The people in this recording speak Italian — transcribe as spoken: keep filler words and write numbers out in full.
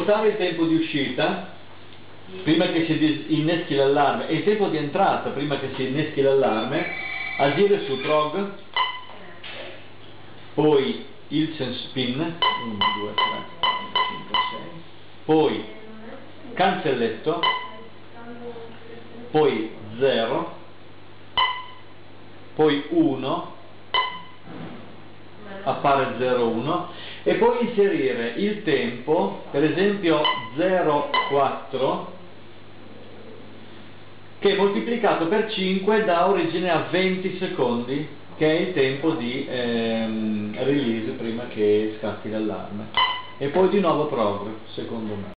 spostare il tempo di uscita prima che si inneschi l'allarme e il tempo di entrata prima che si inneschi l'allarme, agire su prog, poi il sense pin uno, due, tre, quattro, cinque, sei, poi cancelletto, poi zero, poi uno, appare zero uno, e poi inserire il tempo, per esempio zero quattro, che moltiplicato per cinque dà origine a venti secondi, che è il tempo di ehm, release prima che scatti l'allarme, e poi di nuovo prog, secondo me.